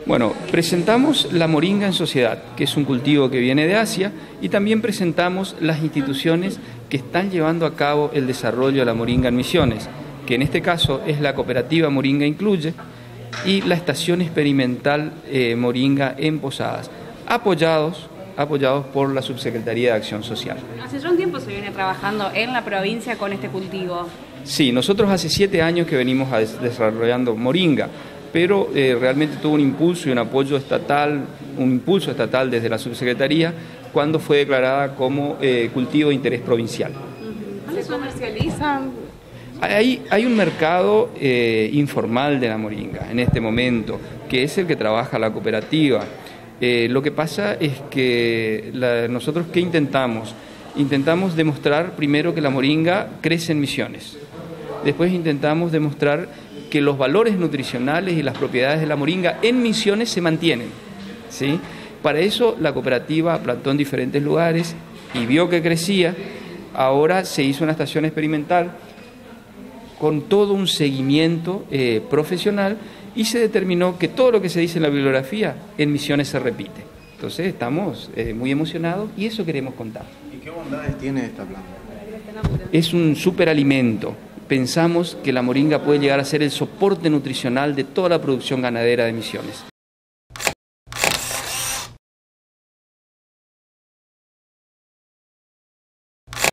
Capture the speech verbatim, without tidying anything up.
Bueno, presentamos la moringa en sociedad, que es un cultivo que viene de Asia, y también presentamos las instituciones que están llevando a cabo el desarrollo de la moringa en Misiones, que en este caso es la cooperativa Moringa Incluye y la estación experimental eh, Moringa en Posadas, apoyados, apoyados por la Subsecretaría de Acción Social. Hace ya un tiempo se viene trabajando en la provincia con este cultivo. Sí, nosotros hace siete años que venimos a des desarrollando moringa, pero eh, realmente tuvo un impulso y un apoyo estatal, un impulso estatal desde la Subsecretaría cuando fue declarada como eh, cultivo de interés provincial. ¿Dónde se comercializan? Hay, hay un mercado eh, informal de la moringa en este momento, que es el que trabaja la cooperativa. Eh, lo que pasa es que la, nosotros, ¿qué intentamos? Intentamos demostrar primero que la moringa crece en Misiones. Después intentamos demostrar que los valores nutricionales y las propiedades de la moringa en Misiones se mantienen, ¿sí? Para eso la cooperativa plantó en diferentes lugares y vio que crecía. Ahora se hizo una estación experimental con todo un seguimiento eh, profesional y se determinó que todo lo que se dice en la bibliografía en Misiones se repite. Entonces estamos eh, muy emocionados y eso queremos contar. ¿Y qué bondades tiene esta planta? Es un superalimento. Pensamos que la moringa puede llegar a ser el soporte nutricional de toda la producción ganadera de Misiones.